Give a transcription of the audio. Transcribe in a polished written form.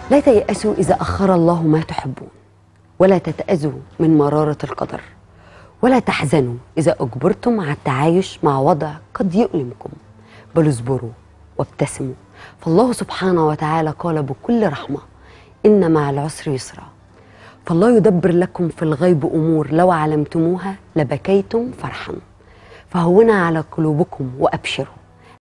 لا تيأسوا إذا أخر الله ما تحبون، ولا تتأذوا من مرارة القدر، ولا تحزنوا إذا أجبرتم على التعايش مع وضع قد يؤلمكم، بل اصبروا وابتسموا، فالله سبحانه وتعالى قال بكل رحمة: إن مع العسر يسرا. فالله يدبر لكم في الغيب أمور لو علمتموها لبكيتم فرحا، فهونا على قلوبكم وأبشروا.